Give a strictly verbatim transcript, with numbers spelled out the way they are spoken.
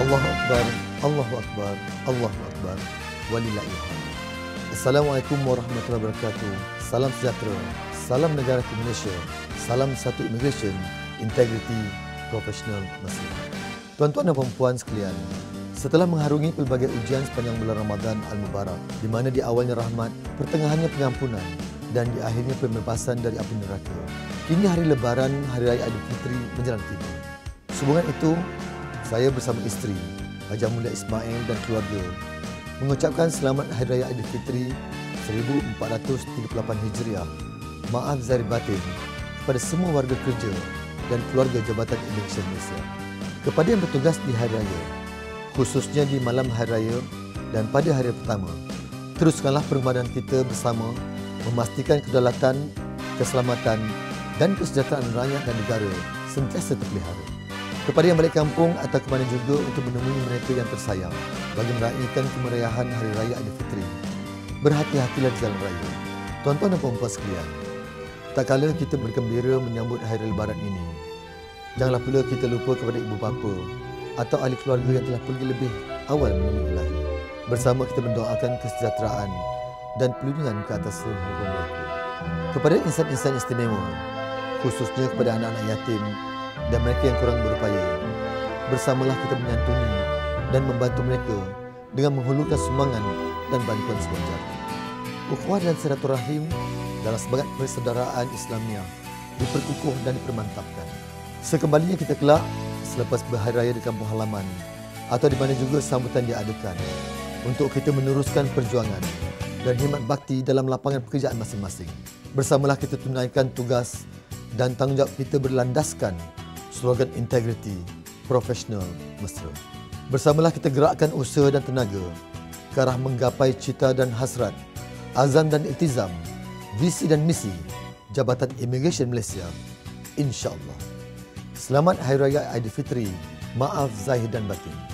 Allahu Akbar, Allahu Akbar, Allahu Akbar, walillahilhamd. Assalamualaikum warahmatullahi wabarakatuh. Salam sejahtera, salam negara Malaysia, salam satu immigration, integriti, profesional Muslim. Tuan-tuan dan puan-puan sekalian, setelah mengharungi pelbagai ujian sepanjang bulan Ramadan Al-Mubarak, di mana di awalnya rahmat, pertengahannya pengampunan, dan di akhirnya pembebasan dari api neraka, kini hari Lebaran, Hari Raya Aidilfitri menjelang tiba. Sehubungan itu, saya bersama isteri, Hajah Mulia Ismail dan keluarga, mengucapkan selamat Hari Raya Aidilfitri seribu empat ratus tiga puluh lapan Hijriah, maaf zahir batin, kepada semua warga kerja dan keluarga Jabatan Imigresen Malaysia. Kepada yang bertugas di Hari Raya, khususnya di malam Hari Raya dan pada hari pertama, teruskanlah perkhidmatan kita bersama memastikan kedaulatan, keselamatan dan kesejahteraan rakyat dan negara sentiasa terpelihara. Kepada yang balik kampung atau ke mana juga untuk menemui mereka yang tersayang bagi meraihkan kemeriahan Hari Raya Aidilfitri, berhati-hatilah di jalan raya. Tuan-tuan dan puan-puan sekalian, tak kala kita bergembira menyambut Hari Lebaran ini, janganlah pula kita lupa kepada ibu bapa atau ahli keluarga yang telah pergi lebih awal menemui Ilahi. Bersama kita mendoakan kesejahteraan dan perlindungan ke atas seluruh mereka. Kepada insan-insan istimewa, khususnya kepada anak-anak yatim dan mereka yang kurang berupaya, bersamalah kita menyantuni dan membantu mereka dengan menghulurkan sumbangan dan bantuan sewajarnya. Ukhuwah dan silaturahim dalam semangat persaudaraan Islamiah diperkukuh dan dipermantapkan. Sekembalinya kita kelak selepas berhari raya di kampung halaman atau di mana juga sambutan diadakan, untuk kita meneruskan perjuangan dan khidmat bakti dalam lapangan pekerjaan masing-masing. Bersamalah kita tunaikan tugas dan tanggungjawab kita berlandaskan slogan integriti, profesional, mesra. Bersamalah kita gerakkan usaha dan tenaga ke arah menggapai cita dan hasrat, azam dan iltizam, visi dan misi Jabatan Imigresen Malaysia, insya-Allah. Selamat Hari Raya Aidilfitri, maaf zahir dan batin.